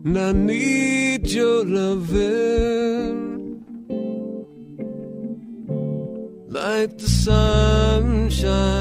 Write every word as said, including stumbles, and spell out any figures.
and I need your loving like the sunshine.